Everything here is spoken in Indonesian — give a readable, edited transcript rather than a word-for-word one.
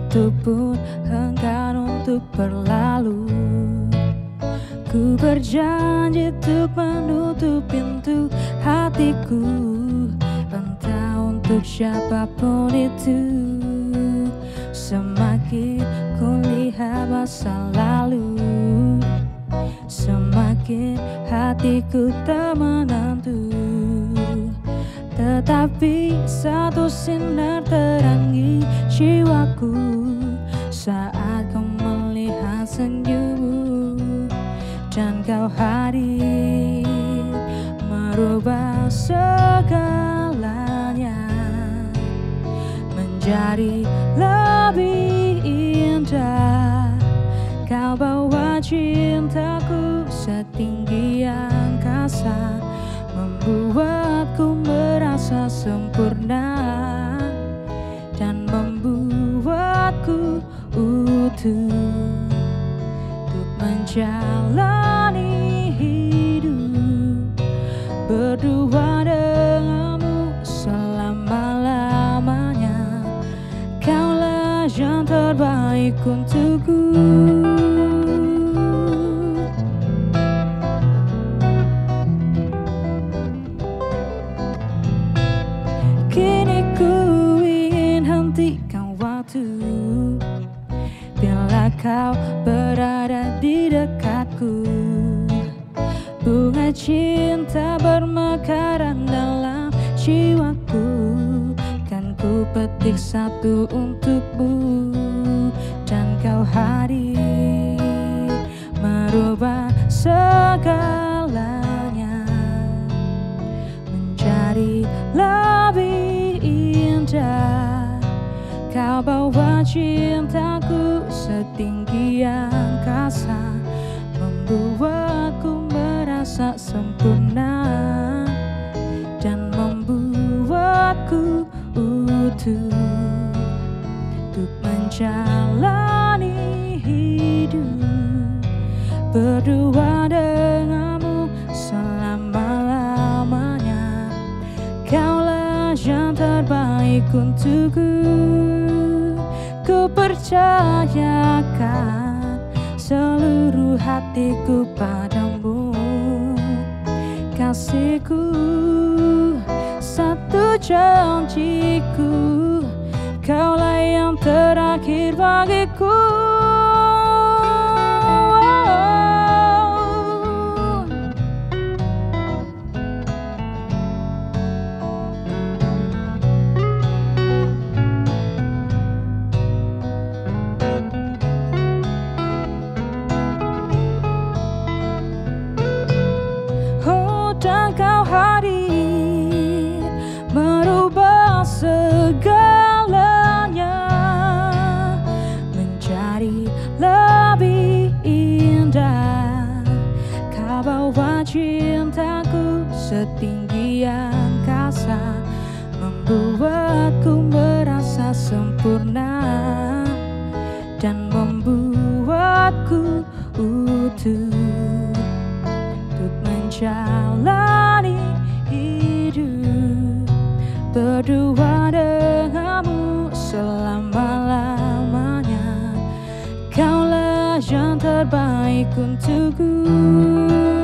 itu pun enggan untuk berlalu. Ku berjanji untuk menutup pintu hatiku, entah untuk siapapun itu. Semakin ku lihat masa lalu, semakin hatiku tak menentu. Tetapi satu sinar terangi jiwaku saat kau melihat senyummu, dan kau hadir merubah segalanya menjadi lebih indah. Kau bawa cintaku setinggi angkasa, membuatku merasa sempurna dan membuatku utuh untuk menjalani hidup berdua denganmu selama-lamanya. Kaulah yang terbaik untukku. Kini ku ingin hentikan waktu bila kau berada di dekatku. Bunga cinta bermekaran dalam jiwaku, kan ku petik satu untukmu, dan kau hadir merubah segalanya menjadi lebih indah. Kau bawa cintaku setinggi angkasa, membuatku merasa sempurna dan membuatku utuh untuk menjalani hidup berdua denganmu selama-lamanya. Kaulah yang terbaik untukku. Ku percayakan seluruh hatiku padamu, kasihku, satu janjiku, kaulah yang terakhir bagiku. Dan kau hadir merubah segalanya menjadi lebih indah. Kau bawa cintaku setinggi angkasa, membuatku merasa sempurna dan membuatku utuh untuk menjalani hidup berdua denganmu selama-lamanya. Kaulah yang terbaik untukku.